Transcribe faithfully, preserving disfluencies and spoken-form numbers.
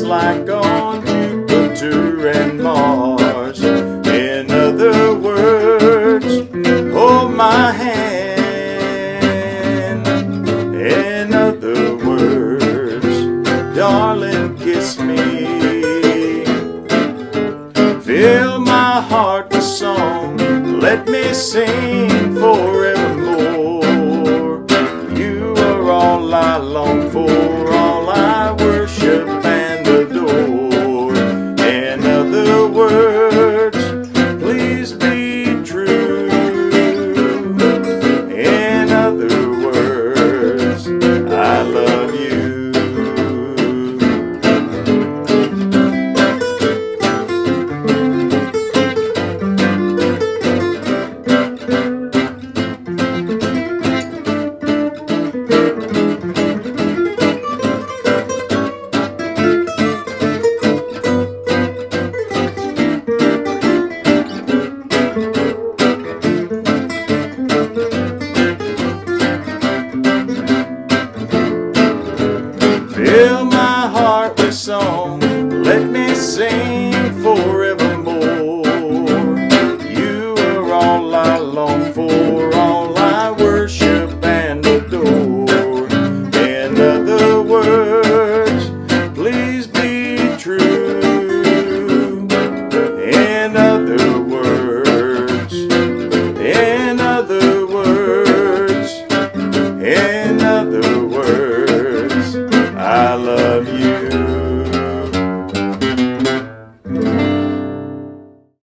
like on Jupiter and Mars. In other words, hold my hand. In other words, darling, kiss me. Fill my heart with song, let me sing forevermore. You are all I long